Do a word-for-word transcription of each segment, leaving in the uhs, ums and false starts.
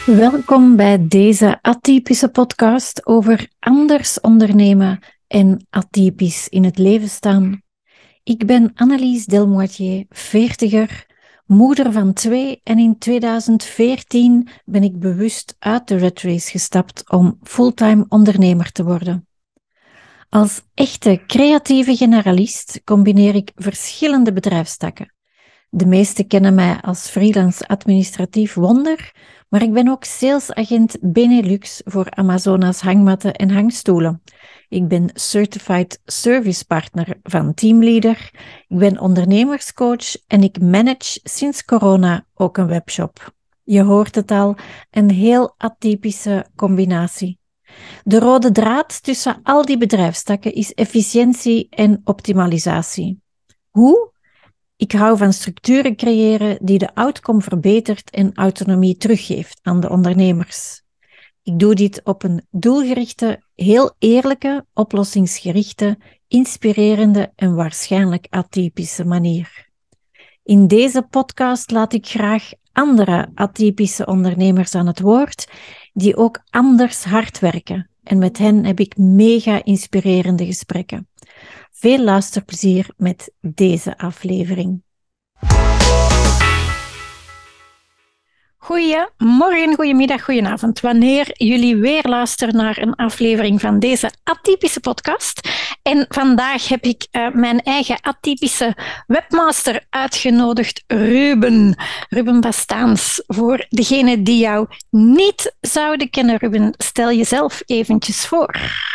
Welkom bij deze atypische podcast over anders ondernemen en atypisch in het leven staan. Ik ben Annelies Delmoitier, veertiger, moeder van twee en in tweeduizend veertien ben ik bewust uit de rat race gestapt om fulltime ondernemer te worden. Als echte creatieve generalist combineer ik verschillende bedrijfstakken. De meesten kennen mij als freelance administratief wonder, maar ik ben ook salesagent Benelux voor Amazona's hangmatten en hangstoelen. Ik ben Certified Service Partner van Teamleader. Ik ben ondernemerscoach en ik manage sinds corona ook een webshop. Je hoort het al, een heel atypische combinatie. De rode draad tussen al die bedrijfstakken is efficiëntie en optimalisatie. Hoe? Ik hou van structuren creëren die de outcome verbetert en autonomie teruggeeft aan de ondernemers. Ik doe dit op een doelgerichte, heel eerlijke, oplossingsgerichte, inspirerende en waarschijnlijk atypische manier. In deze podcast laat ik graag andere atypische ondernemers aan het woord, die ook anders hard werken. En met hen heb ik mega inspirerende gesprekken. Veel luisterplezier met deze aflevering. Goedemorgen, goedemiddag, goedenavond. Wanneer jullie weer luisteren naar een aflevering van deze atypische podcast. En vandaag heb ik uh, mijn eigen atypische webmaster uitgenodigd, Ruben. Ruben Bastaans. Voor degenen die jou niet zouden kennen, Ruben, stel jezelf eventjes voor.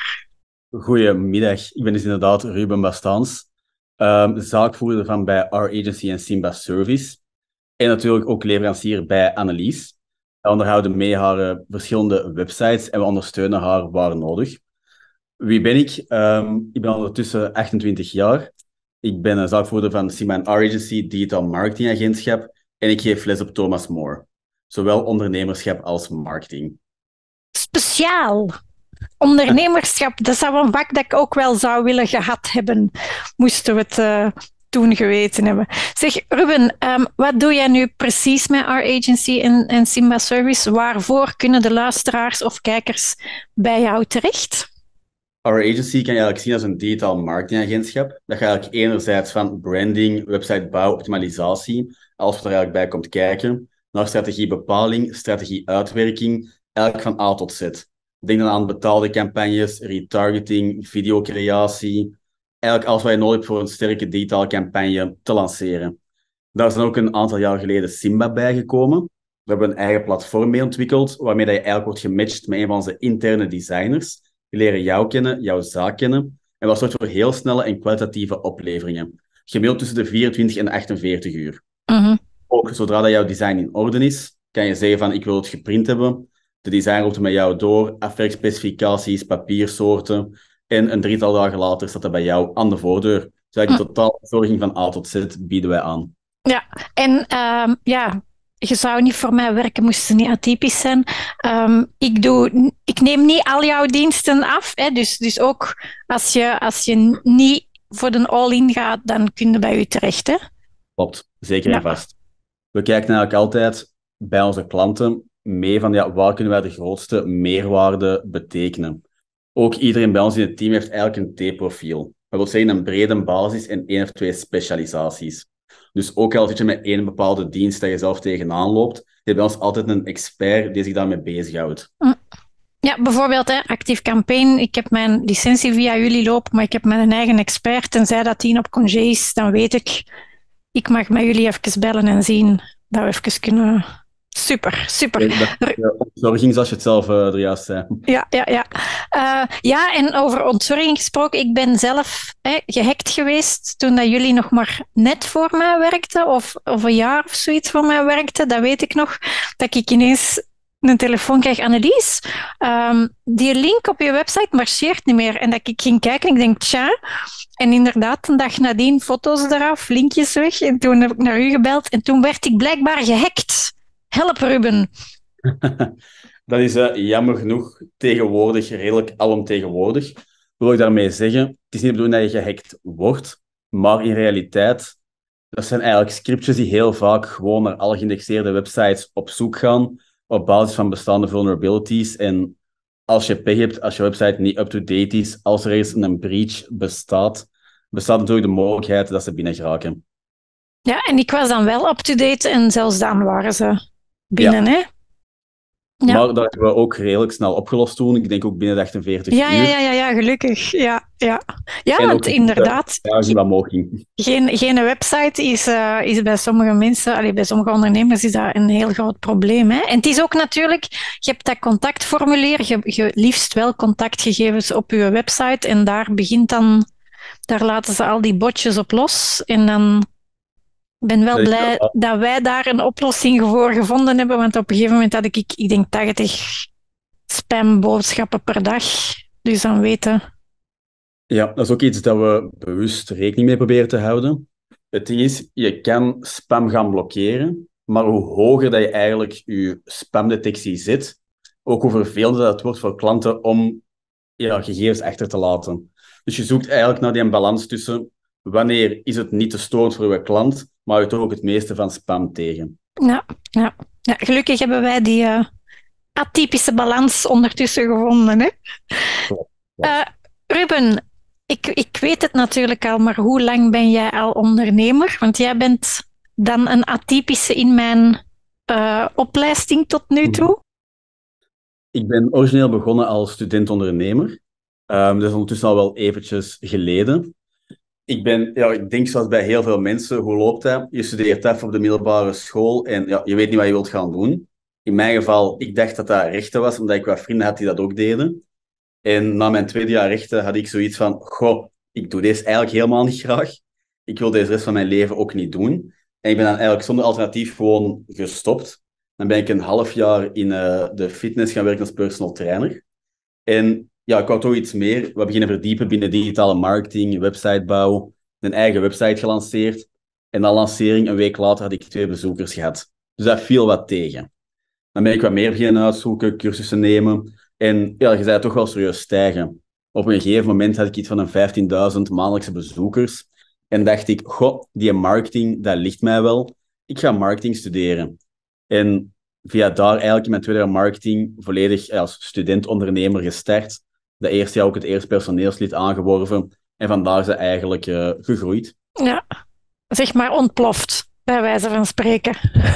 Goedemiddag, ik ben dus inderdaad Ruben Bastaans, um, zaakvoerder van bij Our Agency en Simba Service en natuurlijk ook leverancier bij Annelies. We onderhouden mee haar uh, verschillende websites en we ondersteunen haar waar nodig. Wie ben ik? Um, ik ben ondertussen achtentwintig jaar. Ik ben een zaakvoerder van Simba en Our Agency, digitaal marketingagentschap en ik geef les op Thomas More, zowel ondernemerschap als marketing. Speciaal! Ondernemerschap, dat zou een vak dat ik ook wel zou willen gehad hebben, moesten we het uh, toen geweten hebben. Zeg, Ruben, um, wat doe jij nu precies met Our Agency en, en Simba Service? Waarvoor kunnen de luisteraars of kijkers bij jou terecht? Our Agency kan je eigenlijk zien als een digitaal marketingagentschap. Dat gaat eigenlijk enerzijds van branding, websitebouw, optimalisatie, alles wat er eigenlijk bij komt kijken, naar strategiebepaling, strategieuitwerking, eigenlijk van A tot Z. Denk dan aan betaalde campagnes, retargeting, videocreatie. Eigenlijk alles wat je nodig hebt voor een sterke digitale campagne te lanceren. Daar is dan ook een aantal jaar geleden Simba bijgekomen. We hebben een eigen platform mee ontwikkeld, waarmee je eigenlijk wordt gematcht met een van onze interne designers. Die leren jou kennen, jouw zaak kennen. En dat zorgt voor heel snelle en kwalitatieve opleveringen. Gemiddeld tussen de vierentwintig en achtenveertig uur. Mm-hmm. Ook zodra dat jouw design in orde is, kan je zeggen van ik wil het geprint hebben. De designer loopt er met jou door, afwerkspecificaties, papiersoorten. En een drietal dagen later staat dat bij jou aan de voordeur. Dus eigenlijk een totale verzorging van A tot Z bieden wij aan. Ja, en uh, ja, je zou niet voor mij werken, moest ze niet atypisch zijn. Um, ik, doe, ik neem niet al jouw diensten af. Hè, dus, dus ook als je, als je niet voor de all-in gaat, dan kun je bij u terecht. Hè? Klopt, zeker en ja. vast. We kijken eigenlijk altijd bij onze klanten mee van ja, waar kunnen wij de grootste meerwaarde betekenen. Ook iedereen bij ons in het team heeft eigenlijk een T-profiel. Dat wil zeggen een brede basis en één of twee specialisaties. Dus ook al zit je met één bepaalde dienst dat je zelf tegenaan loopt, je hebt bij ons altijd een expert die zich daarmee bezighoudt. Ja, bijvoorbeeld hè, Active Campaign. Ik heb mijn licentie via jullie lopen, maar ik heb mijn eigen expert. Tenzij dat die op congé is, dan weet ik, ik mag met jullie even bellen en zien dat we even kunnen... Super, super. De ontzorging, zoals je het zelf uh, er juist zei. Ja, ja, ja. Uh, ja, en over ontzorging gesproken, ik ben zelf hè, gehackt geweest toen dat jullie nog maar net voor mij werkten, of, of een jaar of zoiets voor mij werkten. Dat weet ik nog, dat ik ineens een telefoon krijg, Annelies, um, die link op je website marcheert niet meer. En dat ik ging kijken en ik denk, tja. En inderdaad, een dag nadien foto's eraf, linkjes weg. En toen heb ik naar u gebeld en toen werd ik blijkbaar gehackt. Help, Ruben. Dat is uh, jammer genoeg tegenwoordig redelijk alomtegenwoordig. Wat wil ik daarmee zeggen? Het is niet de bedoeling dat je gehackt wordt, maar in realiteit, dat zijn eigenlijk scriptjes die heel vaak gewoon naar alle geïndexeerde websites op zoek gaan, op basis van bestaande vulnerabilities. En als je pech hebt, als je website niet up-to-date is, als er eens een breach bestaat, bestaat natuurlijk de mogelijkheid dat ze binnen geraken. Ja, en ik was dan wel up-to-date en zelfs dan waren ze binnen, Ja. hè? Ja. Maar dat hebben we ook redelijk snel opgelost toen. Ik denk ook binnen de achtenveertig Ja, ja, uur. ja, ja, ja, gelukkig. Ja, ja. Ja, En want ook inderdaad, ja, die wat omhoog ging. geen, geen website is, uh, is bij sommige mensen, allee, bij sommige ondernemers is dat een heel groot probleem. Hè? En het is ook natuurlijk, je hebt dat contactformulier, je, je liefst wel contactgegevens op je website en daar begint dan, daar laten ze al die botjes op los. En dan ben wel Dat is blij wel- dat wij daar een oplossing voor gevonden hebben, want op een gegeven moment had ik, ik denk, tachtig spamboodschappen per dag. Dus dan weten... Ja, dat is ook iets dat we bewust rekening mee proberen te houden. Het ding is, je kan spam gaan blokkeren, maar hoe hoger dat je eigenlijk je spamdetectie zet, ook hoe vervelender dat het wordt voor klanten om ja, gegevens achter te laten. Dus je zoekt eigenlijk naar die balans tussen wanneer is het niet te storend voor je klant, maar je toch ook het meeste van spam tegen. Ja, ja. Ja, gelukkig hebben wij die uh, atypische balans ondertussen gevonden. Hè? Uh, Ruben, ik, ik weet het natuurlijk al, maar hoe lang ben jij al ondernemer? Want jij bent dan een atypische in mijn uh, opleiding tot nu toe. Ik ben origineel begonnen als student-ondernemer. Um, dat is ondertussen al wel eventjes geleden. Ik ben, ja, ik denk zoals bij heel veel mensen, hoe loopt dat? Je studeert af op de middelbare school en ja, je weet niet wat je wilt gaan doen. In mijn geval, ik dacht dat dat rechten was, omdat ik wat vrienden had die dat ook deden. En na mijn tweede jaar rechten had ik zoiets van, goh, ik doe deze eigenlijk helemaal niet graag. Ik wil deze rest van mijn leven ook niet doen. En ik ben dan eigenlijk zonder alternatief gewoon gestopt. Dan ben ik een half jaar in uh, de fitness gaan werken als personal trainer. En ja, ik wou toch iets meer. We beginnen verdiepen binnen digitale marketing, websitebouw, een eigen website gelanceerd. En na lancering, een week later, had ik twee bezoekers gehad. Dus dat viel wat tegen. Dan ben ik wat meer beginnen uitzoeken, cursussen nemen. En ja, je zei toch wel serieus stijgen. Op een gegeven moment had ik iets van een vijftienduizend maandelijkse bezoekers. En dacht ik, goh, die marketing, dat ligt mij wel. Ik ga marketing studeren. En via daar eigenlijk in mijn tweede jaar marketing volledig als student-ondernemer gestart. Dat eerste jaar ook het eerste personeelslid aangeworven. En vandaar is het eigenlijk uh, gegroeid. Ja, zeg maar ontploft, bij wijze van spreken.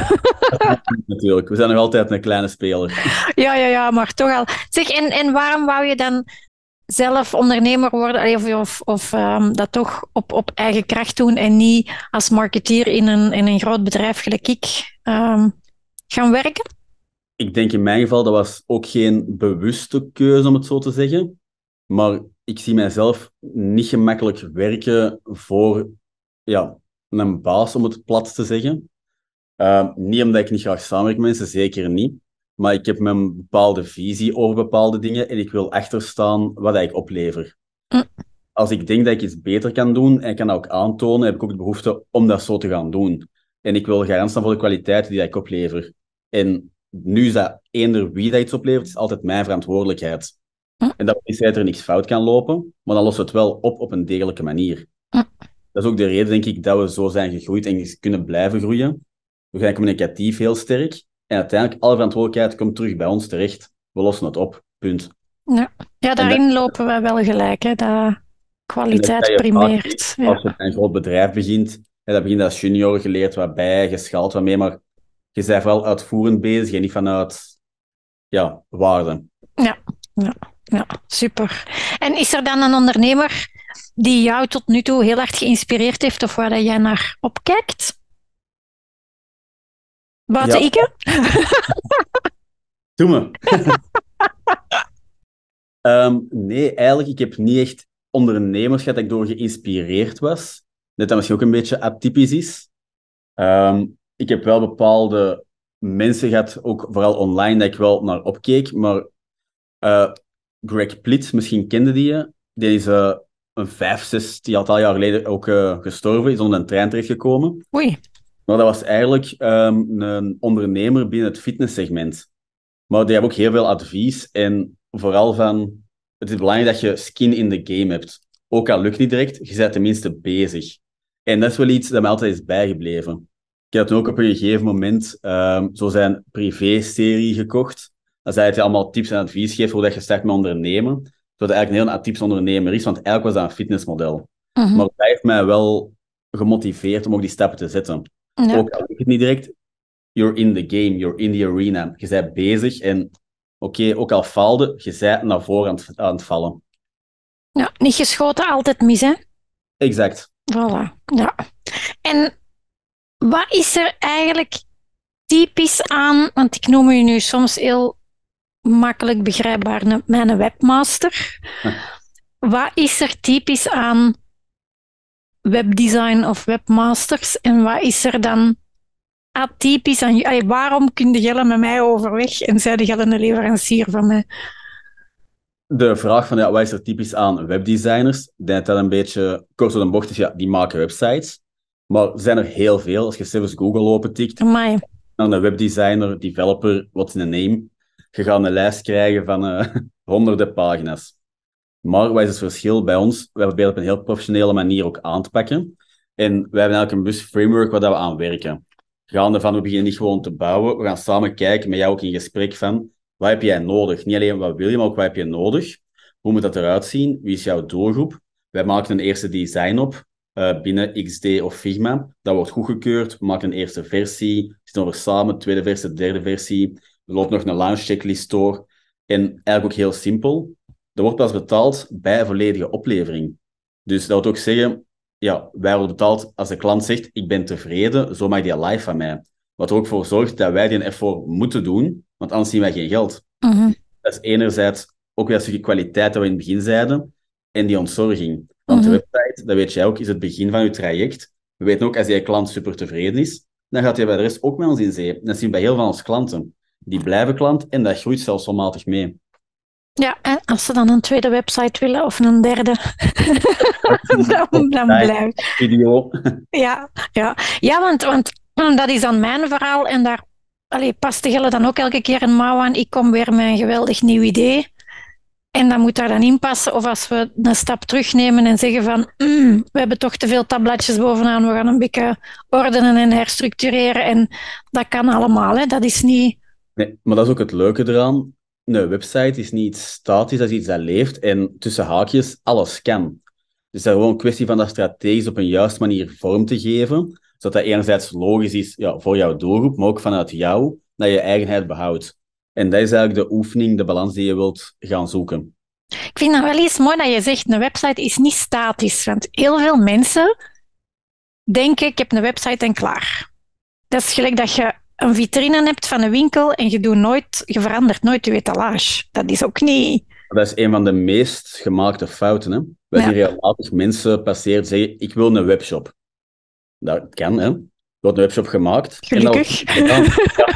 Natuurlijk, we zijn nog altijd een kleine speler. Ja, ja, ja, maar toch al. Zeg, en, en waarom wou je dan zelf ondernemer worden of, of, of um, dat toch op, op eigen kracht doen en niet als marketeer in een, in een groot bedrijf gelijk ik um, gaan werken? Ik denk in mijn geval, dat was ook geen bewuste keuze om het zo te zeggen. Maar ik zie mijzelf niet gemakkelijk werken voor ja, een baas, om het plat te zeggen. Uh, niet omdat ik niet graag samenwerk met mensen, zeker niet. Maar ik heb een bepaalde visie over bepaalde dingen en ik wil achterstaan wat ik oplever. Mm. Als ik denk dat ik iets beter kan doen en ik kan dat ook aantonen, heb ik ook de behoefte om dat zo te gaan doen. En ik wil garant staan voor de kwaliteit die ik oplever. En nu is dat eender wie dat iets oplevert, is altijd mijn verantwoordelijkheid. Mm. En dat is dat er niks fout kan lopen, maar dan lossen we het wel op op een degelijke manier. Mm. Dat is ook de reden, denk ik, dat we zo zijn gegroeid en kunnen blijven groeien. We zijn communicatief heel sterk. En uiteindelijk, alle verantwoordelijkheid komt terug bij ons terecht. We lossen het op. Punt. Ja, ja daarin dat, lopen wij wel gelijk. Hè, dat kwaliteit dat je primeert. Vaak, als je een groot bedrijf begint, hè, dat begint als junior, geleerd wat bij, geschaald wat mee, maar je bent vooral uitvoerend bezig en niet vanuit ja, waarde. Ja, ja, ja, super. En is er dan een ondernemer die jou tot nu toe heel hard geïnspireerd heeft of waar jij naar opkijkt? Buiten Ja. Ike? Doe me. um, nee, eigenlijk, ik heb niet echt ondernemers gehad dat ik door geïnspireerd was. Net dat misschien ook een beetje atypisch is. Um, ik heb wel bepaalde mensen gehad, ook vooral online, dat ik wel naar opkeek. Maar uh, Greg Plitt, misschien kende die je. Die is uh, een vijf, zes, die aantal jaar geleden ook uh, gestorven, is onder een trein terechtgekomen. Oei. Maar dat was eigenlijk um, een ondernemer binnen het fitnesssegment. Maar die hebben ook heel veel advies. En vooral van, het is belangrijk dat je skin in the game hebt. Ook al lukt niet direct, je bent tenminste bezig. En dat is wel iets dat mij altijd is bijgebleven. Ik had toen ook op een gegeven moment um, zo zijn privé-serie gekocht. Dan zei hij allemaal tips en advies geeft hoe dat je start met ondernemen. Zodat hij eigenlijk een heel atypisch ondernemer is, want eigenlijk was dat een fitnessmodel. Mhm. Maar dat heeft mij wel gemotiveerd om ook die stappen te zetten. Ja. Ook al lukt het niet direct, you're in the game, you're in the arena. Je bent bezig en oké, okay, ook al faalde, je bent naar voren aan het, aan het vallen. Ja, niet geschoten, altijd mis, hè? Exact. Voilà, ja. En wat is er eigenlijk typisch aan, want ik noem je nu soms heel makkelijk begrijpbaar mijn webmaster. Wat is er typisch aan webdesign of webmasters en wat is er dan atypisch aan je? Ay, waarom kun je jellen met mij overweg en zei de een leverancier van mij? De vraag van ja, wat is er typisch aan webdesigners? Ik denk dat dat een beetje kort door de bocht is. Ja, die maken websites. Maar er zijn er heel veel. Als je zelfs Google opentikt, Amai. dan een webdesigner, developer, what's in a name? Je gaat een lijst krijgen van uh, honderden pagina's. Maar wat is het verschil bij ons? We proberen op een heel professionele manier ook aan te pakken. En wij hebben eigenlijk een bus framework waar we aan werken. Gaande van, we beginnen niet gewoon te bouwen. We gaan samen kijken, met jou ook in gesprek van, wat heb jij nodig? Niet alleen wat wil je, maar ook wat heb je nodig? Hoe moet dat eruit zien? Wie is jouw doelgroep? Wij maken een eerste design op uh, binnen X D of Figma. Dat wordt goedgekeurd. We maken een eerste versie. Zitten we samen, tweede versie, derde versie. Er loopt nog een launch checklist door. En eigenlijk ook heel simpel. Er wordt pas betaald bij een volledige oplevering. Dus dat wil ook zeggen, ja, wij worden betaald als de klant zegt, ik ben tevreden, zo mag die live van mij. Wat er ook voor zorgt dat wij die effort moeten doen, want anders zien wij geen geld. Mm-hmm. Dat is enerzijds ook weer een stukje kwaliteit dat we in het begin zeiden, en die ontzorging. Want mm-hmm. de website, dat weet jij ook, is het begin van je traject. We weten ook, als die klant super tevreden is, dan gaat hij bij de rest ook met ons in zee. Dat zien we bij heel veel van onze klanten. Die blijven klant en dat groeit zelfs onmatig mee. Ja, en als ze dan een tweede website willen of een derde, dan, dan blijft. Video. Ja, ja. ja want, want dat is dan mijn verhaal en daar allee, past de Gelle dan ook elke keer een mouw aan. Ik kom weer met een geweldig nieuw idee en dat moet daar dan in passen. Of als we een stap terugnemen en zeggen van mm, we hebben toch te veel tabbladjes bovenaan, we gaan een beetje ordenen en herstructureren en dat kan allemaal, hè. Dat is niet... Nee, maar dat is ook het leuke eraan. Een website is niet iets statisch, dat is iets dat leeft en tussen haakjes alles kan. Dus dat is gewoon een kwestie van dat strategisch op een juiste manier vorm te geven, zodat dat enerzijds logisch is ja, voor jouw doelgroep, maar ook vanuit jou, dat je je eigenheid behoudt. En dat is eigenlijk de oefening, de balans die je wilt gaan zoeken. Ik vind het wel eens mooi dat je zegt, een website is niet statisch, want heel veel mensen denken, ik heb een website en klaar. Dat is gelijk dat je een vitrine hebt van een winkel en je, doet nooit, je verandert nooit je etalage. Dat is ook niet... Dat is een van de meest gemaakte fouten. Hè? Wij zien ja. regelmatig mensen passeren zeggen, ik wil een webshop. Dat kan, hè. Er wordt een webshop gemaakt. Gelukkig. En dat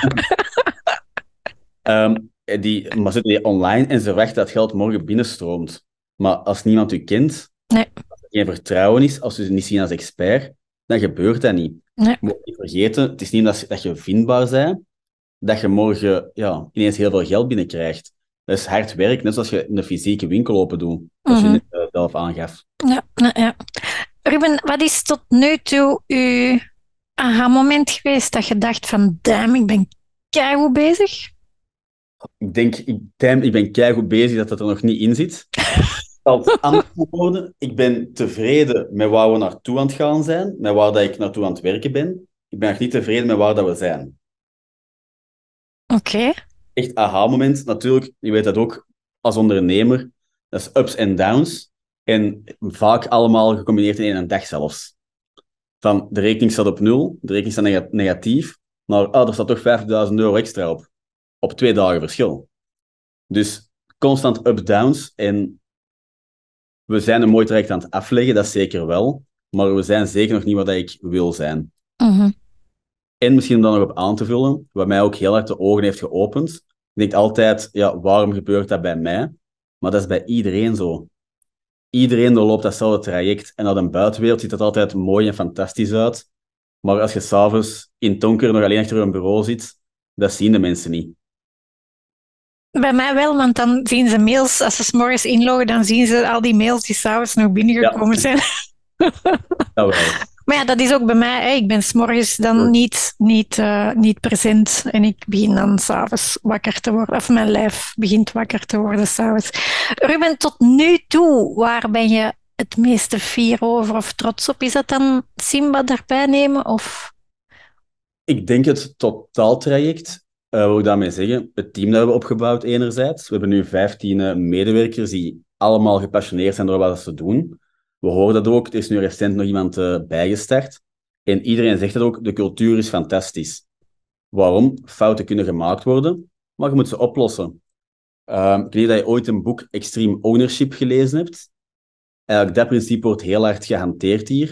ja. um, die, maar zitten die online en ze verwachten dat geld morgen binnenstroomt. Maar als niemand u kent, nee. als er geen vertrouwen is, als ze u niet zien als expert, dan gebeurt dat niet. Nee. Je moet niet vergeten, het is niet dat je, dat je vindbaar bent, dat je morgen ja, ineens heel veel geld binnenkrijgt. Dat is hard werk, net zoals je een fysieke winkel open doet, zoals mm-hmm. je net uh, zelf aangaf. Ja, ja. Ruben, wat is tot nu toe uw aha-moment geweest dat je dacht van, damn, ik ben keigoed bezig? Ik denk, ik, damn, ik ben keigoed bezig dat dat er nog niet in zit. Als antwoorden, ik ben tevreden met waar we naartoe aan het gaan zijn, met waar dat ik naartoe aan het werken ben. Ik ben nog niet tevreden met waar dat we zijn. Oké. Okay. Echt aha-moment. Natuurlijk, je weet dat ook als ondernemer. Dat is ups en downs. En vaak allemaal gecombineerd in één dag zelfs. Van, de rekening staat op nul, de rekening staat negatief, maar oh, er staat toch vijftigduizend euro extra op. Op twee dagen verschil. Dus constant up-downs. En we zijn een mooi traject aan het afleggen, dat zeker wel. Maar we zijn zeker nog niet wat ik wil zijn. Mm-hmm. En misschien om daar nog op aan te vullen, wat mij ook heel hard de ogen heeft geopend. Ik denk altijd, ja, waarom gebeurt dat bij mij? Maar dat is bij iedereen zo. Iedereen doorloopt datzelfde traject. En uit een buitenwereld ziet dat altijd mooi en fantastisch uit. Maar als je s'avonds in het donker nog alleen achter een bureau zit, dat zien de mensen niet. Bij mij wel, want dan zien ze mails, als ze 's morgens inloggen, dan zien ze al die mails die s'avonds nog binnengekomen ja. zijn. Ja, wel. Maar ja, dat is ook bij mij. Hè. Ik ben 's morgens dan niet, niet, uh, niet present en ik begin dan s'avonds wakker te worden. Of mijn lijf begint wakker te worden s'avonds. Ruben, tot nu toe, waar ben je het meeste fier over of trots op? Is dat dan Simba erbij nemen? Of... Ik denk het totaaltraject. Uh, wat wil ik daarmee zeggen? Het team dat we hebben opgebouwd enerzijds. We hebben nu vijftien uh, medewerkers die allemaal gepassioneerd zijn door wat ze doen. We horen dat ook. Er is nu recent nog iemand uh, bijgestart. En iedereen zegt dat ook. De cultuur is fantastisch. Waarom? Fouten kunnen gemaakt worden, maar je moet ze oplossen. Uh, ik weet dat je ooit een boek Extreme Ownership gelezen hebt. Eigenlijk dat principe wordt heel hard gehanteerd hier.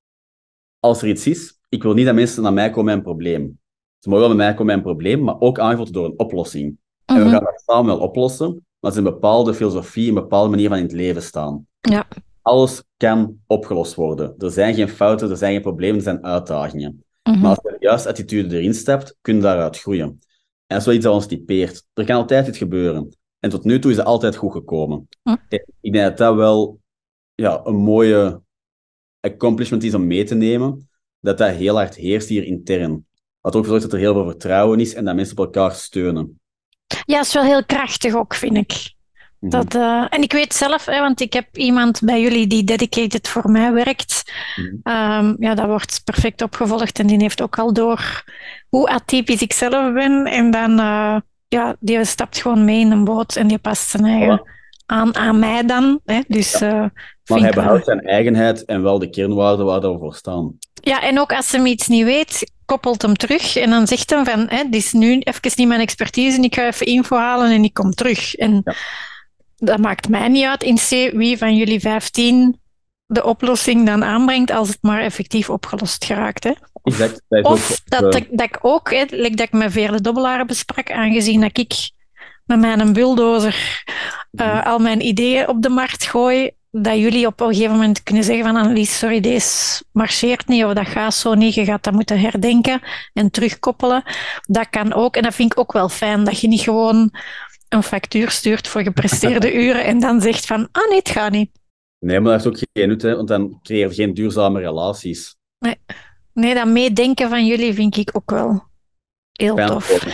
Als er iets is, ik wil niet dat mensen naar mij komen met een probleem. Ze mogen wel bij mij komen met een probleem, maar ook aangevuld door een oplossing. Mm-hmm. En we gaan dat samen wel oplossen, maar het is een bepaalde filosofie, een bepaalde manier van in het leven staan. Ja. Alles kan opgelost worden. Er zijn geen fouten, er zijn geen problemen, er zijn uitdagingen. Mm-hmm. Maar als je de juiste attitude erin stapt, kun je daaruit groeien. En dat is wel iets dat ons typeert. Er kan altijd iets gebeuren. En tot nu toe is het altijd goed gekomen. Mm. Ik denk dat dat wel ja, een mooie accomplishment is om mee te nemen, dat dat heel hard heerst hier intern. Wat ook zorgt dat er heel veel vertrouwen is en dat mensen op elkaar steunen. Ja, dat is wel heel krachtig ook, vind ik. Mm-hmm. Dat, uh, en ik weet zelf, hè, want ik heb iemand bij jullie die dedicated voor mij werkt. Mm-hmm. Um, ja, dat wordt perfect opgevolgd en die heeft ook al door hoe atypisch ik zelf ben. En dan, uh, ja, die stapt gewoon mee in een boot en die past zijn eigen Voilà. aan, aan mij dan. Hè. Dus, ja. uh, maar hij behoudt zijn eigenheid en wel de kernwaarden waar we voor staan. Ja, en ook als hij iets niet weet, koppelt hem terug en dan zegt hij van, hè, dit is nu even niet mijn expertise en ik ga even info halen en ik kom terug. En ja. dat maakt mij niet uit in C wie van jullie vijftien de oplossing dan aanbrengt als het maar effectief opgelost geraakt. Hè. Of, exact, of ook, dat, uh... dat, dat ik ook, hè, like dat ik met Veerle Dobbelaar besprak, aangezien dat ik met mijn bulldozer uh, mm-hmm. al mijn ideeën op de markt gooi, dat jullie op een gegeven moment kunnen zeggen van Annelies, sorry, deze marcheert niet of dat gaat zo niet, je gaat dat moeten herdenken en terugkoppelen. Dat kan ook en dat vind ik ook wel fijn, dat je niet gewoon een factuur stuurt voor gepresteerde uren en dan zegt van, ah nee, het gaat niet. Nee, maar dat heeft ook geen nut, hè, want dan creëer je geen duurzame relaties. Nee, nee dat meedenken van jullie vind ik ook wel heel fijn tof.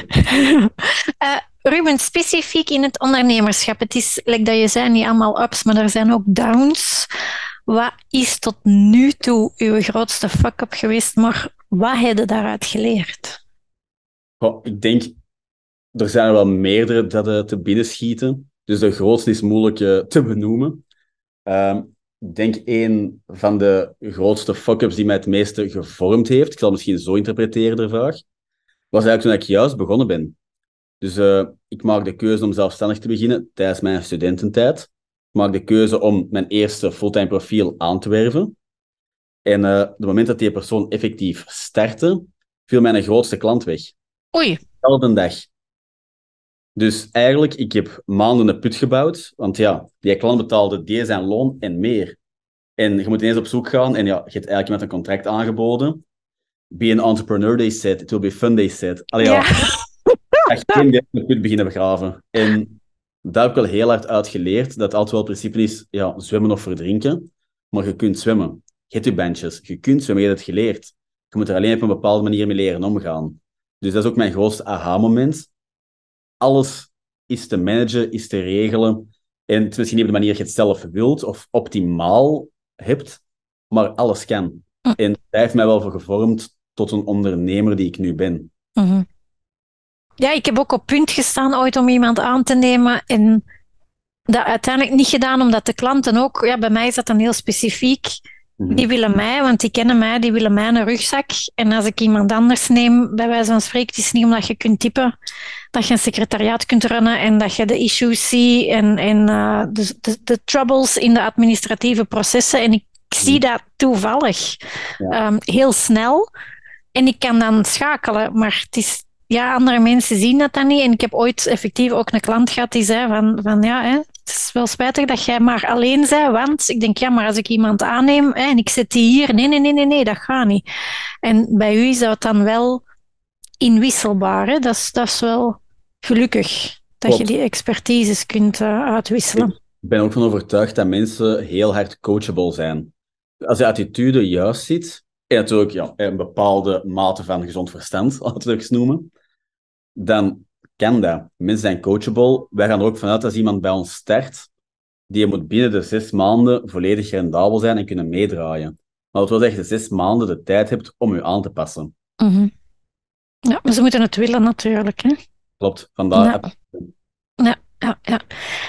uh, Ruben, specifiek in het ondernemerschap. Het is, like dat je zei, niet allemaal ups, maar er zijn ook downs. Wat is tot nu toe uw grootste fuck-up geweest, maar wat heb je daaruit geleerd? Oh, ik denk, er zijn er wel meerdere dat uh, te binnen schieten. Dus de grootste is moeilijk uh, te benoemen. Uh, ik denk een van de grootste fuck-ups die mij het meeste gevormd heeft, ik zal misschien zo interpreteren de vraag, was eigenlijk toen ik juist begonnen ben. Dus uh, ik maak de keuze om zelfstandig te beginnen tijdens mijn studententijd. Ik maak de keuze om mijn eerste fulltime profiel aan te werven. En uh, op het moment dat die persoon effectief startte, viel mijn grootste klant weg. Oei. Dezelfde dag. Dus eigenlijk, ik heb maanden een put gebouwd, want ja, die klant betaalde die zijn loon en meer. En je moet ineens op zoek gaan en ja, je hebt eigenlijk iemand een contract aangeboden. Be an entrepreneur, they said. It will be fun, they said. Allee, ja. ja. Ik geen idee de put beginnen begraven. En daar heb ik wel heel hard uit geleerd, dat altijd wel het principe is, ja, zwemmen of verdrinken. Maar je kunt zwemmen. Je hebt je bandjes. Je kunt zwemmen, je hebt het geleerd. Je moet er alleen op een bepaalde manier mee leren omgaan. Dus dat is ook mijn grootste aha-moment. Alles is te managen, is te regelen. En het is misschien niet op de manier dat je het zelf wilt of optimaal hebt, maar alles kan. En dat heeft mij wel voor gevormd tot een ondernemer die ik nu ben. Mm-hmm. Ja, ik heb ook op punt gestaan ooit om iemand aan te nemen en dat uiteindelijk niet gedaan, omdat de klanten ook, ja, bij mij is dat dan heel specifiek, mm-hmm. die willen mij, want die kennen mij, die willen mij een rugzak. En als ik iemand anders neem, bij wijze van spreken, het is niet omdat je kunt typen, dat je een secretariaat kunt runnen en dat je de issues ziet en, en uh, de, de, de troubles in de administratieve processen. En ik zie dat toevallig ja. um, heel snel. En ik kan dan schakelen, maar het is, ja, andere mensen zien dat dan niet. En ik heb ooit effectief ook een klant gehad die zei van, van ja, hè, het is wel spijtig dat jij maar alleen bent, want ik denk, ja, maar als ik iemand aanneem hè, en ik zet die hier, nee, nee, nee, nee, nee, dat gaat niet. En bij u is dat dan wel inwisselbaar. Hè? Dat is, dat is wel gelukkig, dat Klopt. Je die expertises kunt uh, uitwisselen. Ik ben ook van overtuigd dat mensen heel hard coachable zijn. Als je attitude juist zit, En natuurlijk ja, een bepaalde mate van gezond verstand, laten we het eens noemen. Dan kan dat. Mensen zijn coachable. Wij gaan er ook vanuit als iemand bij ons start, die moet binnen de zes maanden volledig rendabel zijn en kunnen meedraaien. Maar dat wil zeggen dat je zes maanden de tijd hebt om je aan te passen. Mm-hmm. Ja, maar ze moeten het willen natuurlijk. Hè? Klopt, vandaar. Ja. Ja, ja, ja.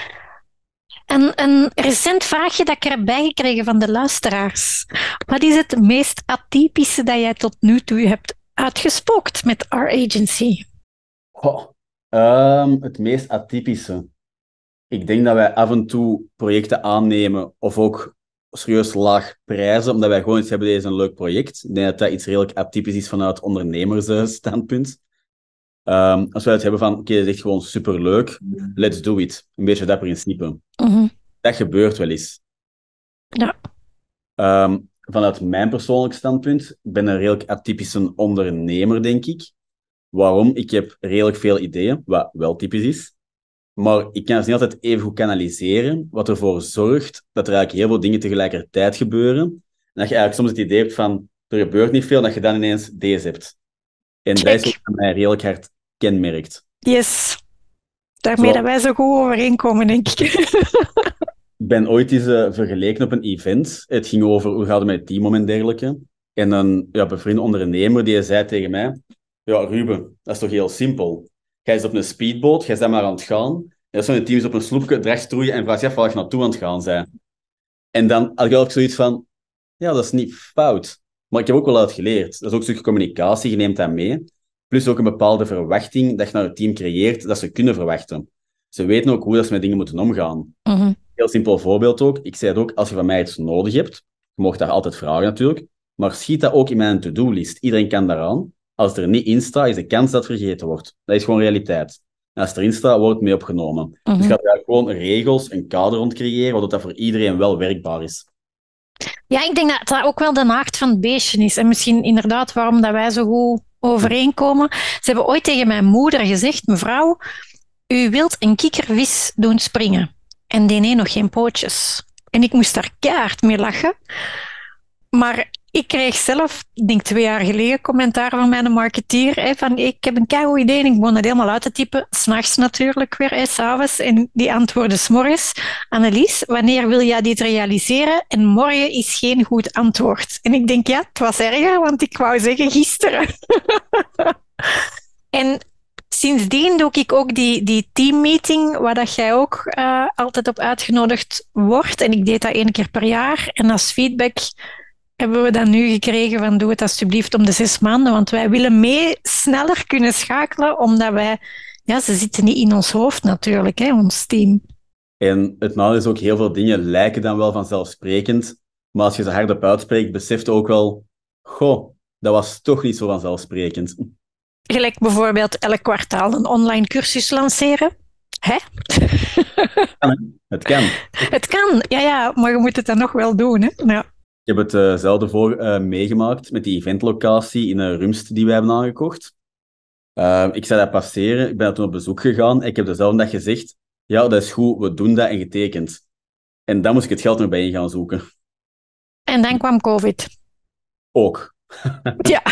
En een recent vraagje dat ik er heb bijgekregen van de luisteraars. Wat is het meest atypische dat jij tot nu toe hebt uitgespookt met our agency? Oh, um, het meest atypische. Ik denk dat wij af en toe projecten aannemen of ook serieus laag prijzen, omdat wij gewoon iets hebben, deze is een leuk project. Ik denk dat dat iets redelijk atypisch is vanuit ondernemersstandpunt. Um, als wij het hebben van, oké, okay, dat is echt gewoon superleuk, let's do it. Een beetje dat principe. Mm-hmm. Dat gebeurt wel eens. Ja. Um, vanuit mijn persoonlijk standpunt, ik ben een redelijk atypische ondernemer, denk ik. Waarom? Ik heb redelijk veel ideeën, wat wel typisch is. Maar ik kan ze niet altijd even goed kanaliseren, wat ervoor zorgt dat er eigenlijk heel veel dingen tegelijkertijd gebeuren. En dat je eigenlijk soms het idee hebt van, er gebeurt niet veel, en dat je dan ineens deze hebt. En Check. dat is wat mij redelijk hard kenmerkt. Yes. Daarmee zo. Dat wij zo goed overeenkomen, denk ik. Ik ben ooit eens uh, vergeleken op een event. Het ging over hoe gaat het met het team en dergelijke. En een ja, bevriende ondernemer die zei tegen mij, ja Ruben, dat is toch heel simpel. Jij is op een speedboot, jij bent maar aan het gaan. En dat is van het team is op een sloepje rechtstroeien en vraagt je af waar je naartoe aan het gaan bent. En dan had ik ook zoiets van, ja, dat is niet fout. Maar ik heb ook wel uit geleerd. Dat is ook een stukje communicatie, je neemt dat mee. Plus ook een bepaalde verwachting dat je naar het team creëert, dat ze kunnen verwachten. Ze weten ook hoe dat ze met dingen moeten omgaan. Mm-hmm. Heel simpel voorbeeld ook. Ik zei het ook, als je van mij iets nodig hebt, je mag dat altijd vragen natuurlijk, maar schiet dat ook in mijn to-do-list. Iedereen kan daaraan. Als het er niet in staat, is de kans dat het vergeten wordt. Dat is gewoon realiteit. En als het erin staat, wordt het mee opgenomen. Mm-hmm. Dus je gaat er gewoon regels, een kader rond creëren, waardoor dat voor iedereen wel werkbaar is. Ja, ik denk dat dat ook wel de aard van het beestje is. En misschien inderdaad waarom dat wij zo goed overeenkomen. Ze hebben ooit tegen mijn moeder gezegd, mevrouw, u wilt een kikkervis doen springen. En die heeft nog geen pootjes. En ik moest daar keihard mee lachen. Maar ik kreeg zelf, ik denk twee jaar geleden, commentaar van mijn marketeer. Hè, van, ik heb een keigoed idee en ik begon het helemaal uit te typen. 's Nachts natuurlijk weer, hè, 's avonds. En die antwoordde 's morgens. Annelies, wanneer wil jij dit realiseren? En morgen is geen goed antwoord. En ik denk, ja, het was erger, want ik wou zeggen gisteren. En sindsdien doe ik ook die, die teammeeting, waar dat jij ook uh, altijd op uitgenodigd wordt. En ik deed dat één keer per jaar. En als feedback hebben we dan nu gekregen van doe het alsjeblieft om de zes maanden, want wij willen mee sneller kunnen schakelen, omdat wij, ja, ze zitten niet in ons hoofd natuurlijk, hè, ons team. En het nadeel is ook, heel veel dingen lijken dan wel vanzelfsprekend, maar als je ze hardop uitspreekt, beseft je ook wel, goh, dat was toch niet zo vanzelfsprekend. Gelijk bijvoorbeeld elk kwartaal een online cursus lanceren. Hè? Het kan, het kan. Het kan, ja, ja, maar je moet het dan nog wel doen, hè. Ja. Ik heb het uh, zelden voor uh, meegemaakt met die eventlocatie in uh, Rumst die wij hebben aangekocht. Uh, ik zei dat passeren, ik ben daar toen op bezoek gegaan en ik heb dezelfde dag gezegd, ja, dat is goed, we doen dat en getekend. En dan moest ik het geld nog bij in gaan zoeken. En dan kwam COVID. Ook. Ja.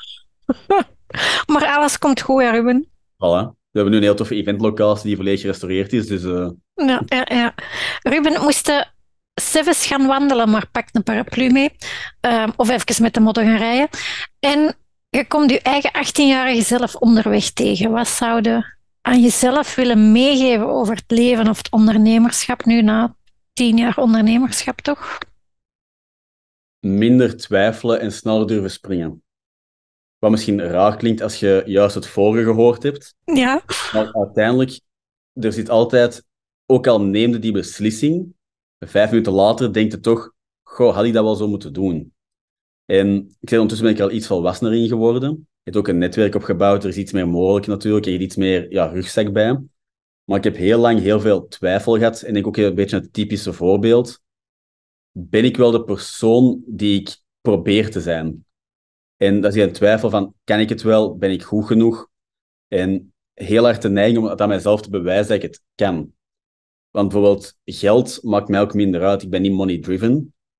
Maar alles komt goed, hè, Ruben? Voilà. We hebben nu een heel toffe eventlocatie die volledig gerestaureerd is, dus... Uh... Ja, ja, ja. Ruben, moesten zelfs gaan wandelen, maar pak een paraplu mee. Uh, of even met de motor gaan rijden. En je komt je eigen achttienjarige zelf onderweg tegen. Wat zou je aan jezelf willen meegeven over het leven of het ondernemerschap nu na tien jaar ondernemerschap, toch? Minder twijfelen en sneller durven springen. Wat misschien raar klinkt als je juist het vorige gehoord hebt. Ja. Maar uiteindelijk, er zit altijd, ook al neemde die beslissing, vijf minuten later denkt je toch, goh, had ik dat wel zo moeten doen? En ik zei, ondertussen ben ik er al iets volwassener in geworden. Je hebt ook een netwerk opgebouwd, er is iets meer mogelijk natuurlijk, je hebt iets meer ja, rugzak bij. Maar ik heb heel lang heel veel twijfel gehad en ik ook een beetje het typische voorbeeld. Ben ik wel de persoon die ik probeer te zijn? En dat is een twijfel van, kan ik het wel? Ben ik goed genoeg? En heel hard de neiging om het aan mijzelf te bewijzen dat ik het kan. Want bijvoorbeeld geld maakt mij ook minder uit. Ik ben niet money-driven.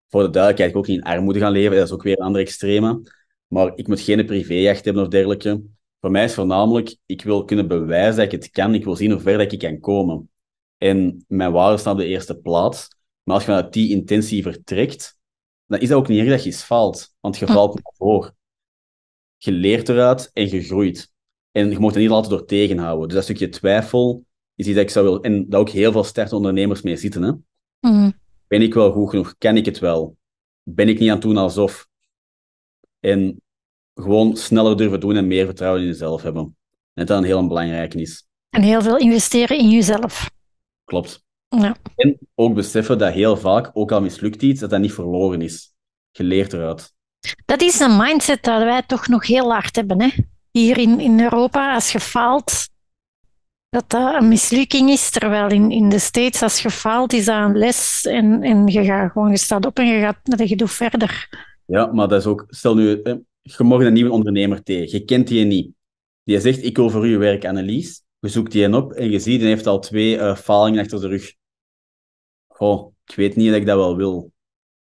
voor de duidelijkheid, ik wil ook niet in armoede gaan leven, dat is ook weer een andere extreme. Maar ik moet geen privéjacht hebben of dergelijke. Voor mij is voornamelijk, ik wil kunnen bewijzen dat ik het kan. Ik wil zien hoe ver dat ik kan komen. En mijn waarden staan op de eerste plaats. Maar als je vanuit die intentie vertrekt, dan is dat ook niet erg dat je eens faalt. Want je valt niet voor. Je leert eruit en je groeit. En je moet er niet altijd door tegenhouden. Dus dat stukje twijfel is iets dat ik zou willen... En dat ook heel veel startende ondernemers mee zitten. Hè? Mm. Ben ik wel goed genoeg? Kan ik het wel? Ben ik niet aan het doen alsof? En gewoon sneller durven doen en meer vertrouwen in jezelf hebben. En dat een heel belangrijk is. En heel veel investeren in jezelf. Klopt. Ja. En ook beseffen dat heel vaak, ook al mislukt iets, dat dat niet verloren is. Je leert eruit. Dat is een mindset dat wij toch nog heel hard hebben. Hè? Hier in, in Europa, als je faalt, dat dat een mislukking is. Terwijl in, in de States, als je faalt, is dat een les. En, en je gaat gewoon, je staat op en je gaat je doet verder. Ja, maar dat is ook... Stel nu, je mag een nieuwe ondernemer tegen. Je kent die niet. Die zegt, ik wil voor u werk, Annelies. Je zoekt die op en je ziet, die heeft al twee uh, falingen achter de rug. Goh, ik weet niet dat ik dat wel wil.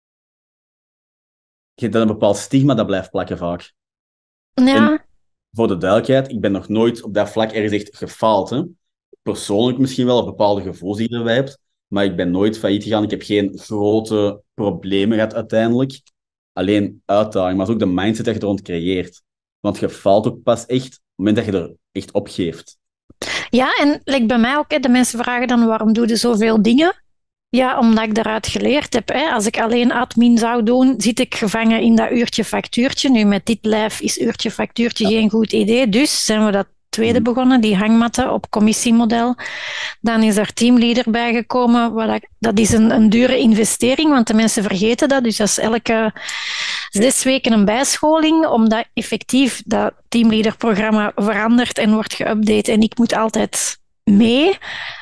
Je hebt dan een bepaald stigma dat blijft plakken vaak. Ja. En voor de duidelijkheid, ik ben nog nooit op dat vlak ergens echt gefaald. Hè? Persoonlijk misschien wel, bepaalde gevoelens die je erbij hebt. Maar ik ben nooit failliet gegaan. Ik heb geen grote problemen gehad uiteindelijk. Alleen uitdaging, maar ook de mindset dat je er rond creëert. Want je faalt ook pas echt op het moment dat je er echt opgeeft. Ja, en like bij mij ook, hè, de mensen vragen dan waarom doe je zoveel dingen? Ja, omdat ik daaruit geleerd heb. Hè. Als ik alleen admin zou doen, zit ik gevangen in dat uurtje factuurtje. Nu, met dit lijf is uurtje factuurtje ja. geen goed idee. Dus zijn we dat tweede begonnen, die hangmatten op commissiemodel. Dan is er teamleader bijgekomen. Wat ik, dat is een, een dure investering, want de mensen vergeten dat. Dus dat is elke zes weken een bijscholing, omdat effectief dat teamleaderprogramma verandert en wordt geüpdate. En ik moet altijd mee.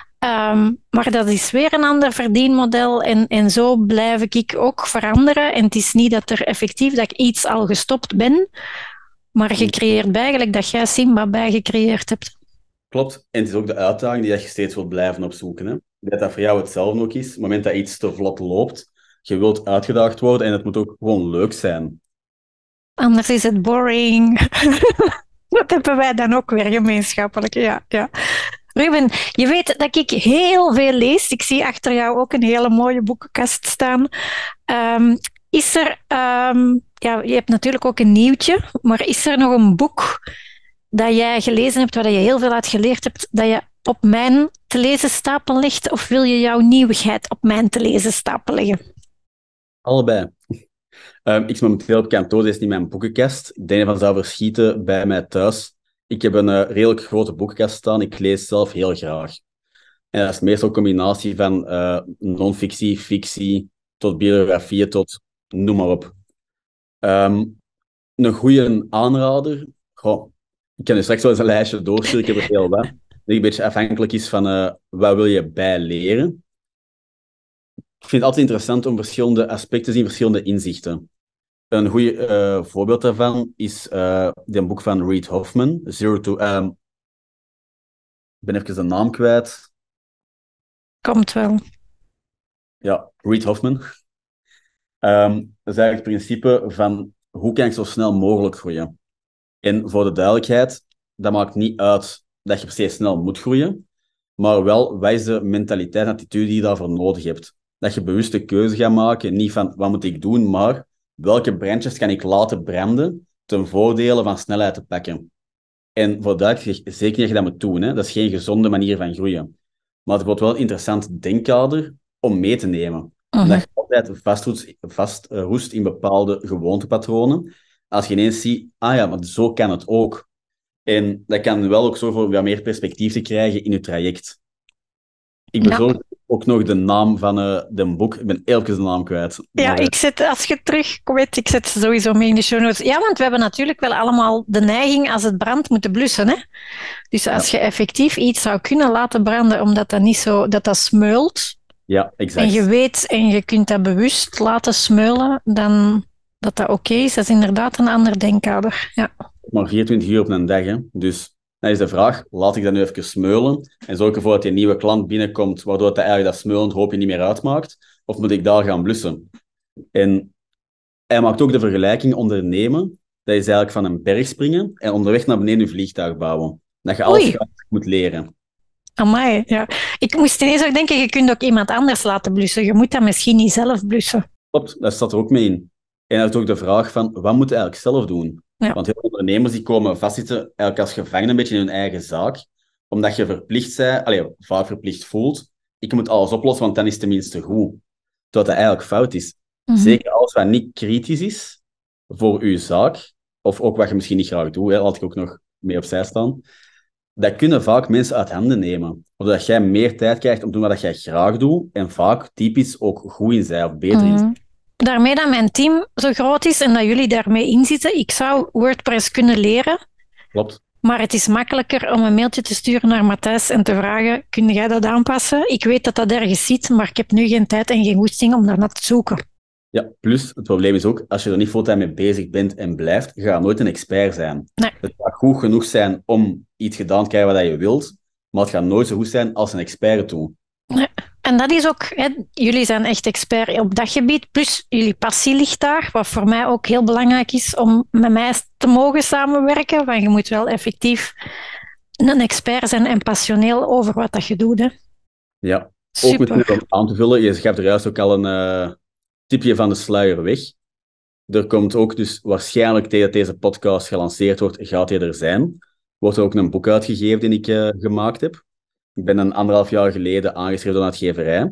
Um, maar dat is weer een ander verdienmodel en, en zo blijf ik ook veranderen. En het is niet dat er effectief dat ik iets al gestopt ben, maar je creëert eigenlijk dat jij Simba bijgecreëerd hebt. Klopt. En het is ook de uitdaging die je steeds wilt blijven opzoeken. Hè? Dat dat voor jou hetzelfde ook is. Op het moment dat iets te vlot loopt, je wilt uitgedaagd worden en het moet ook gewoon leuk zijn. Anders is het boring. Dat hebben wij dan ook weer gemeenschappelijk, ja. ja. Ruben, je weet dat ik heel veel lees. Ik zie achter jou ook een hele mooie boekenkast staan. Um, is er, um, ja, je hebt natuurlijk ook een nieuwtje, maar is er nog een boek dat jij gelezen hebt, waar je heel veel uit geleerd hebt, dat je op mijn te lezen stapel legt, of wil je jouw nieuwigheid op mijn te lezen stapel leggen? Allebei. Um, ik zit momenteel op kantoor, dit is niet mijn boekenkast. Ik denk dat van zou verschieten bij mij thuis. Ik heb een uh, redelijk grote boekenkast staan. Ik lees zelf heel graag. En dat is meestal een combinatie van uh, non-fictie, fictie, tot biografieën, tot noem maar op. Um, een goede aanrader. Goh, ik kan je straks wel eens een lijstje doorsturen. Ik heb er heel wat. Die een beetje afhankelijk is van uh, wat wil je bijleren. Ik vind het altijd interessant om verschillende aspecten te zien, verschillende inzichten. Een goed uh, voorbeeld daarvan is uh, een boek van Reid Hoffman, Zero to... Um, ik ben even de naam kwijt. Komt wel. Ja, Reid Hoffman. Um, dat is eigenlijk het principe van hoe kan ik zo snel mogelijk groeien. En voor de duidelijkheid, dat maakt niet uit dat je per se snel moet groeien, maar wel wat is de mentaliteit en attitude die je daarvoor nodig hebt. Dat je bewuste keuze gaat maken, niet van wat moet ik doen, maar welke brandjes kan ik laten branden ten voordele van snelheid te pakken. En voor duidelijk, zeker dat je dat moet doen, hè. Dat is geen gezonde manier van groeien. Maar het wordt wel een interessant denkkader om mee te nemen. Uh-huh. Dat je altijd vastroest, vast roest in bepaalde gewoontepatronen. Als je ineens ziet, ah ja, maar zo kan het ook. En dat kan wel ook zorgen voor wat meer perspectief te krijgen in je traject. Ik bezorg ja. ook nog de naam van uh, de boek. Ik ben even de naam kwijt. Ja, maar, ik zet, als je terugkomt, ik zet ze sowieso mee in de show notes. Ja, want we hebben natuurlijk wel allemaal de neiging als het brandt moeten blussen. Hè? Dus als ja. je effectief iets zou kunnen laten branden, omdat dat niet zo, dat dat smeult. Ja, exact. En je weet en je kunt dat bewust laten smeulen, dan dat dat oké okay is. Dat is inderdaad een ander denkkader. Ja. Maar vierentwintig uur op een dag, hè. Dus dan is de vraag, laat ik dat nu even smeulen en zorg ervoor dat die nieuwe klant binnenkomt, waardoor dat eigenlijk dat smeulend hoopje niet meer uitmaakt, of moet ik daar gaan blussen? En hij maakt ook de vergelijking ondernemen. Dat is eigenlijk van een berg springen en onderweg naar beneden een vliegtuig bouwen. Dat je alles Oei, gelijk moet leren. amai. Ja. Ik moest ineens ook denken, je kunt ook iemand anders laten blussen. Je moet dat misschien niet zelf blussen. Klopt, dat staat er ook mee in. En hij heeft ook de vraag van, wat moet je eigenlijk zelf doen? Ja. Want heel veel ondernemers die komen vastzitten eigenlijk als gevangenen een beetje in hun eigen zaak, omdat je verplicht bent, allee, vaak verplicht voelt, ik moet alles oplossen, want dan is het tenminste goed. Terwijl dat eigenlijk fout is. Mhm. Zeker alles wat niet kritisch is voor je zaak, of ook wat je misschien niet graag doet, hè, laat ik ook nog mee opzij staan, dat kunnen vaak mensen uit handen nemen. Zodat jij meer tijd krijgt om te doen wat jij graag doet, en vaak typisch ook goed in zijn of beter in zijn. Mhm. Daarmee dat mijn team zo groot is en dat jullie daarmee inzitten, ik zou WordPress kunnen leren, Klopt. maar het is makkelijker om een mailtje te sturen naar Matthijs en te vragen, kun jij dat aanpassen? Ik weet dat dat ergens zit, maar ik heb nu geen tijd en geen goesting om daarna te zoeken. Ja, plus het probleem is ook, als je er niet fulltime mee bezig bent en blijft, je gaat nooit een expert zijn. Nee. Het gaat goed genoeg zijn om iets gedaan te krijgen wat je wilt, maar het gaat nooit zo goed zijn als een expert het doet. Nee. En dat is ook, hè, jullie zijn echt expert op dat gebied, plus jullie passie ligt daar, wat voor mij ook heel belangrijk is om met mij te mogen samenwerken, want je moet wel effectief een expert zijn en passioneel over wat dat je doet. Hè. Ja, ook Super. misschien om aan te vullen, je gaf er juist ook al een uh, tipje van de sluier weg. Er komt ook dus waarschijnlijk tegen dat deze podcast gelanceerd wordt, gaat hij er zijn. Wordt er ook een boek uitgegeven die ik uh, gemaakt heb. Ik ben een anderhalf jaar geleden aangeschreven door een uitgeverij.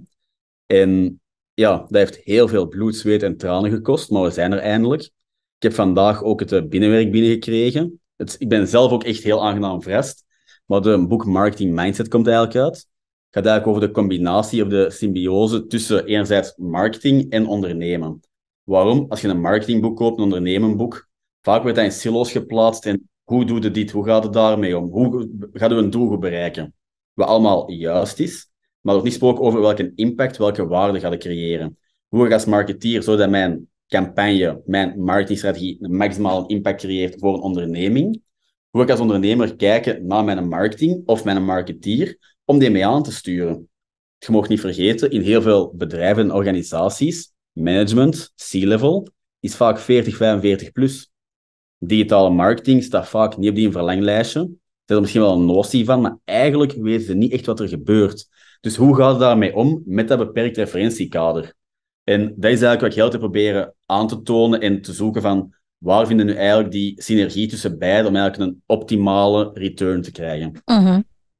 En ja, dat heeft heel veel bloed, zweet en tranen gekost, maar we zijn er eindelijk. Ik heb vandaag ook het uh, binnenwerk binnengekregen. Het, ik ben zelf ook echt heel aangenaam verrast. Maar de boek Marketing Mindset komt eigenlijk uit. Het gaat eigenlijk over de combinatie of de symbiose tussen enerzijds marketing en ondernemen. Waarom? Als je een marketingboek koopt, een ondernemenboek, vaak wordt dat in silo's geplaatst en hoe doe je dit? Hoe gaat het daarmee om? Hoe gaan we een doel goed bereiken? Wat allemaal juist is, maar er wordt niet gesproken over welke impact, welke waarde ga ik creëren. Hoe ik als marketeer, zodat mijn campagne, mijn marketingstrategie maximaal impact creëert voor een onderneming. Hoe ik als ondernemer kijken naar mijn marketing of mijn marketeer om die mee aan te sturen. Je mag niet vergeten, in heel veel bedrijven en organisaties, management, C-level, is vaak veertig, vijfenveertig plus. Digitale marketing staat vaak niet op die verlanglijstje. Ze hebben er misschien wel een notie van, maar eigenlijk weten ze niet echt wat er gebeurt. Dus hoe gaat het daarmee om met dat beperkt referentiekader? En dat is eigenlijk wat ik heel te proberen aan te tonen en te zoeken van waar vinden nu eigenlijk die synergie tussen beiden om eigenlijk een optimale return te krijgen. Mm-hmm.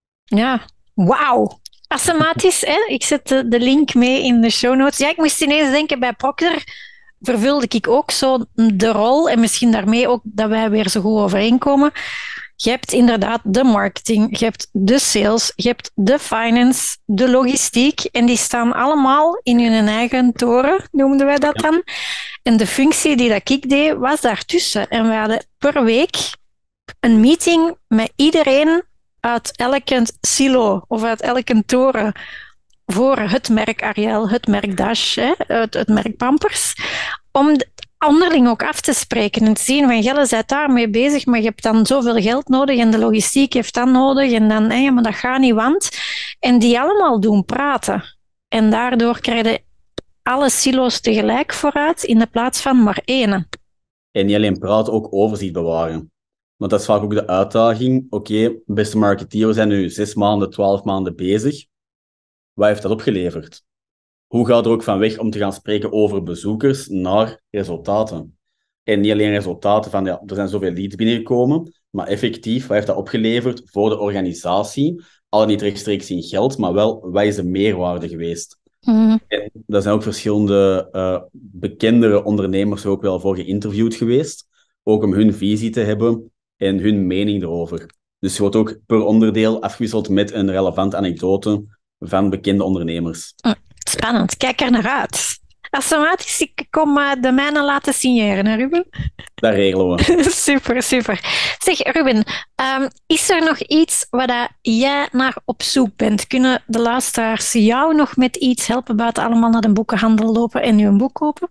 Ja, wauw. Assematisch, hè? Ik zet de, de link mee in de show notes. Ja, ik moest ineens denken, bij Procter vervulde ik ook zo de rol, en misschien daarmee ook dat wij weer zo goed overeenkomen. Je hebt inderdaad de marketing, je hebt de sales, je hebt de finance, de logistiek, en die staan allemaal in hun eigen toren, noemden wij dat dan. En de functie die dat ik deed, was daartussen. En we hadden per week een meeting met iedereen uit elke silo of uit elke toren voor het merk Ariel, het merk Dash, hè, het, het merk Pampers, om de, onderling ook af te spreken en te zien van, Jelle, bent daarmee bezig, maar je hebt dan zoveel geld nodig en de logistiek heeft dat nodig en dan, hé, maar dat gaat niet, want... En die allemaal doen praten. En daardoor krijg je alle silo's tegelijk vooruit in de plaats van maar één. En niet alleen praten, ook overzicht bewaren. Want dat is vaak ook de uitdaging. Oké, okay, beste marketeer, we zijn nu zes maanden, twaalf maanden bezig. Wat heeft dat opgeleverd? Hoe gaat er ook van weg om te gaan spreken over bezoekers naar resultaten? En niet alleen resultaten van, ja, er zijn zoveel leads binnengekomen, maar effectief, wat heeft dat opgeleverd voor de organisatie? Al niet rechtstreeks in geld, maar wel, wat is de meerwaarde geweest? Mm. En daar zijn ook verschillende uh, bekendere ondernemers ook wel voor geïnterviewd geweest, ook om hun visie te hebben en hun mening erover. Dus je wordt ook per onderdeel afgewisseld met een relevante anekdote van bekende ondernemers. Spannend, kijk er naar uit. Automatisch, ik kom uh, de mijne laten signeren, hè, Ruben? Dat regelen we. Super, super. Zeg, Ruben, um, is er nog iets waar jij naar op zoek bent? Kunnen de luisteraars jou nog met iets helpen buiten allemaal naar de boekenhandel lopen en nu een boek kopen?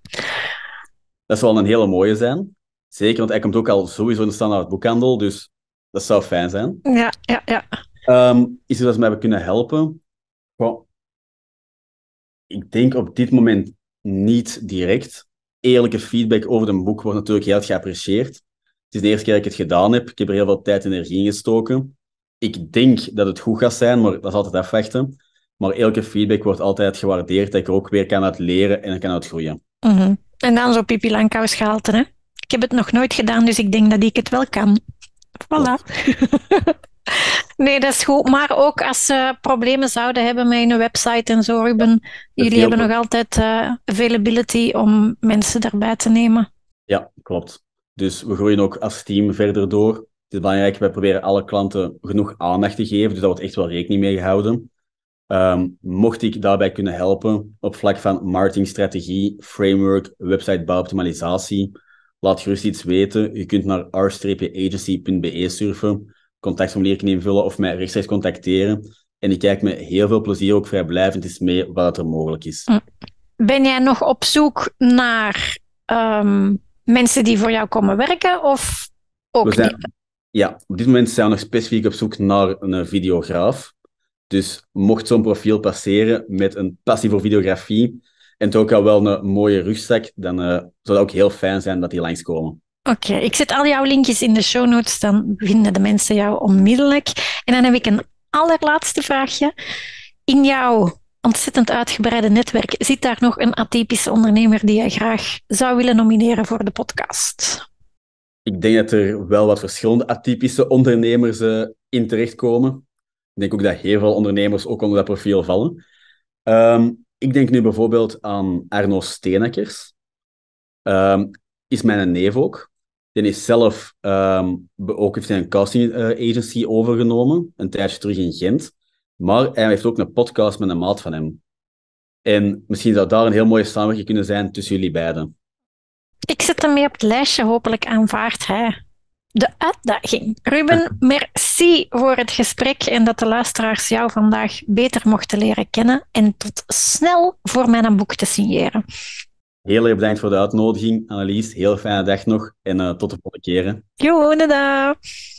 Dat zou een hele mooie zijn. Zeker, want hij komt ook al sowieso in de standaard boekhandel, dus dat zou fijn zijn. Ja, ja, ja. Um, is er dat ze mij hebben kunnen helpen? Goh. Ik denk op dit moment niet direct. Eerlijke feedback over een boek wordt natuurlijk heel erg geapprecieerd. Het is de eerste keer dat ik het gedaan heb. Ik heb er heel veel tijd en energie in gestoken. Ik denk dat het goed gaat zijn, maar dat is altijd afwachten. Maar eerlijke feedback wordt altijd gewaardeerd, dat ik er ook weer kan uit leren en kan uit groeien. Mm-hmm. En dan zo Pipi Langkous gehalte, hè? Ik heb het nog nooit gedaan, dus ik denk dat ik het wel kan. Voilà. Nee, dat is goed. Maar ook als ze problemen zouden hebben met een website en zo, Ruben, ja, jullie hebben nog altijd uh, availability om mensen daarbij te nemen. Ja, klopt. Dus we groeien ook als team verder door. Het is belangrijk, wij proberen alle klanten genoeg aandacht te geven, dus daar wordt echt wel rekening mee gehouden. Um, mocht ik daarbij kunnen helpen op vlak van marketingstrategie, framework, websitebouwoptimalisatie, laat gerust iets weten. Je kunt naar r agency punt b e surfen, contactformulier kunnen invullen of mij rechtstreeks contacteren. En ik kijk met heel veel plezier ook vrijblijvend eens mee wat er mogelijk is. Ben jij nog op zoek naar um, mensen die voor jou komen werken of ook we zijn, niet? Ja, op dit moment zijn we nog specifiek op zoek naar een videograaf. Dus mocht zo'n profiel passeren met een passie voor videografie en toch ook al wel een mooie rugzak, dan uh, zou het ook heel fijn zijn dat die langskomen. Oké, okay, ik zet al jouw linkjes in de show notes, dan vinden de mensen jou onmiddellijk. En dan heb ik een allerlaatste vraagje. In jouw ontzettend uitgebreide netwerk, zit daar nog een atypische ondernemer die jij graag zou willen nomineren voor de podcast? Ik denk dat er wel wat verschillende atypische ondernemers uh, in terechtkomen. Ik denk ook dat heel veel ondernemers ook onder dat profiel vallen. Um, ik denk nu bijvoorbeeld aan Arno Steenakkers. Um, is mijn neef ook. Die is zelf um, ook heeft een casting uh, agency overgenomen, een tijdje terug in Gent. Maar hij heeft ook een podcast met een maat van hem. En misschien zou daar een heel mooie samenwerking kunnen zijn tussen jullie beiden. Ik zet hem mee op het lijstje, hopelijk aanvaardt hij de uitdaging. Ruben, merci voor het gesprek en dat de luisteraars jou vandaag beter mochten leren kennen. En tot snel voor mijn boek te signeren. Heel erg bedankt voor de uitnodiging, Annelies. Heel fijne dag nog en uh, tot de volgende keer. Jo, dada.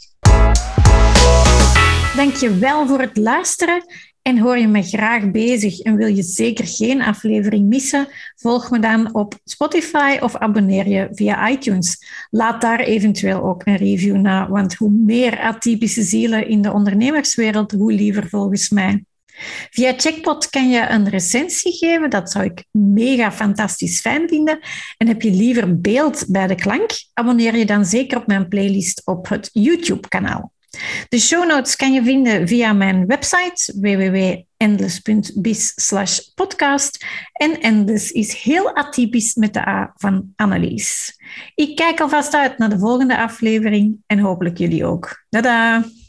Dank je wel voor het luisteren. En hoor je me graag bezig en wil je zeker geen aflevering missen? Volg me dan op Spotify of abonneer je via iTunes. Laat daar eventueel ook een review na, want hoe meer atypische zielen in de ondernemerswereld, hoe liever volgens mij. Via Checkpot kan je een recensie geven, dat zou ik mega fantastisch fijn vinden. En heb je liever beeld bij de klank? Abonneer je dan zeker op mijn playlist op het YouTube-kanaal. De show notes kan je vinden via mijn website w w w punt endless punt biz slash podcast. En Endless is heel atypisch met de A van Annelies. Ik kijk alvast uit naar de volgende aflevering en hopelijk jullie ook. Tada!